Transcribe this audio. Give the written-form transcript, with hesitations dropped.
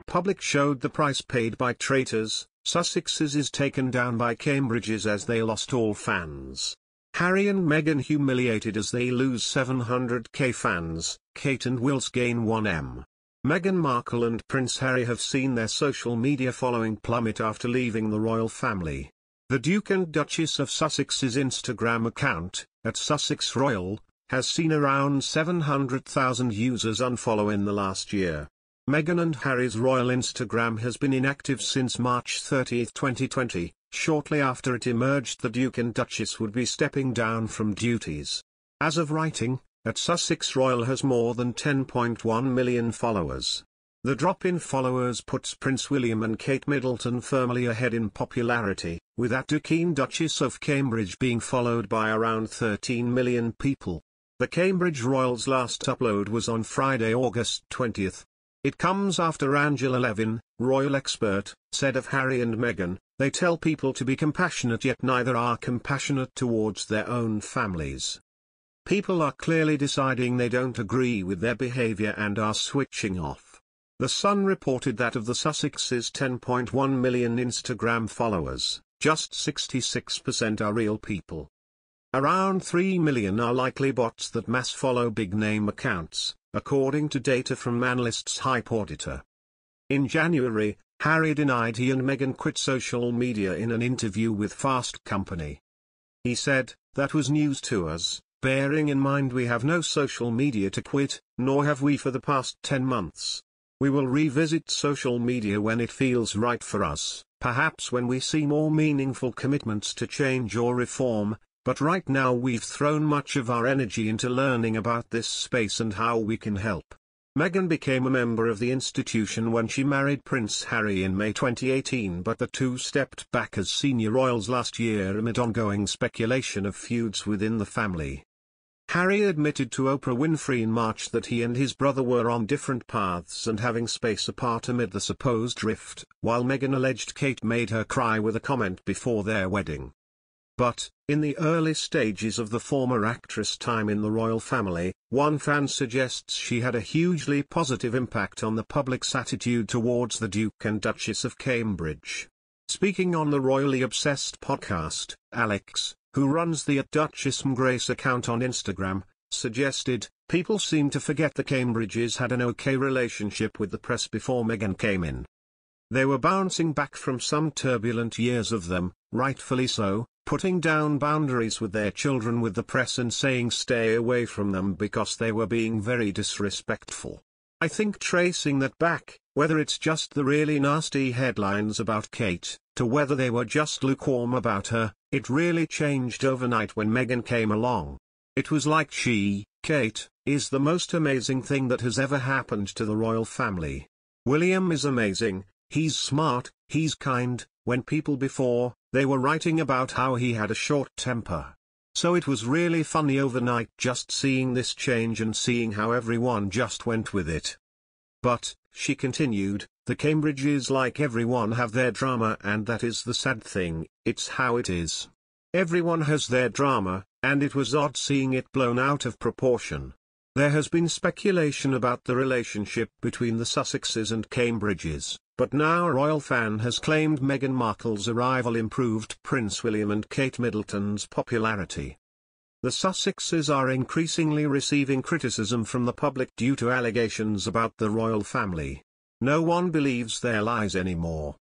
public showed the price paid by traitors, Sussex's is taken down by Cambridge's as they lost all fans. Harry and Meghan humiliated as they lose 700k fans, Kate and Will's gain 1M. Meghan Markle and Prince Harry have seen their social media following plummet after leaving the royal family. The Duke and Duchess of Sussex's Instagram account, @SussexRoyal, has seen around 700,000 users unfollow in the last year. Meghan and Harry's royal Instagram has been inactive since March 30, 2020, shortly after it emerged the Duke and Duchess would be stepping down from duties. As of writing, @SussexRoyal has more than 10.1 million followers. The drop in followers puts Prince William and Kate Middleton firmly ahead in popularity, with @Duquesne Duchess of Cambridge being followed by around 13 million people. The Cambridge Royals' last upload was on Friday, August 20. It comes after Angela Levin, royal expert, said of Harry and Meghan, "They tell people to be compassionate yet neither are compassionate towards their own families. People are clearly deciding they don't agree with their behavior and are switching off." The Sun reported that of the Sussex's 10.1 million Instagram followers, just 66% are real people. Around 3 million are likely bots that mass follow big-name accounts, according to data from analysts Hype Auditor. In January, Harry denied he and Meghan quit social media in an interview with Fast Company. He said, "That was news to us, bearing in mind we have no social media to quit, nor have we for the past 10 months. We will revisit social media when it feels right for us, perhaps when we see more meaningful commitments to change or reform, but right now we've thrown much of our energy into learning about this space and how we can help." Meghan became a member of the institution when she married Prince Harry in May 2018, but the two stepped back as senior royals last year amid ongoing speculation of feuds within the family. Harry admitted to Oprah Winfrey in March that he and his brother were on different paths and having space apart amid the supposed rift, while Meghan alleged Kate made her cry with a comment before their wedding. But, in the early stages of the former actress' time in the royal family, one fan suggests she had a hugely positive impact on the public's attitude towards the Duke and Duchess of Cambridge. Speaking on the Royally Obsessed podcast, Alex, who runs the @DuchessMGrace account on Instagram, suggested, "People seem to forget the Cambridges had an okay relationship with the press before Meghan came in. They were bouncing back from some turbulent years of them, rightfully so, putting down boundaries with their children with the press and saying stay away from them because they were being very disrespectful. I think tracing that back, whether it's just the really nasty headlines about Kate, to whether they were just lukewarm about her, it really changed overnight when Meghan came along. It was like she, Kate, is the most amazing thing that has ever happened to the royal family. William is amazing, he's smart, he's kind, when people before, they were writing about how he had a short temper. So it was really funny overnight just seeing this change and seeing how everyone just went with it." But, she continued, "The Cambridges, like everyone, have their drama, and that is the sad thing, it's how it is. Everyone has their drama, and it was odd seeing it blown out of proportion. There has been speculation about the relationship between the Sussexes and Cambridges, but now a royal fan has claimed Meghan Markle's arrival improved Prince William and Kate Middleton's popularity. The Sussexes are increasingly receiving criticism from the public due to allegations about the royal family. No one believes their lies anymore.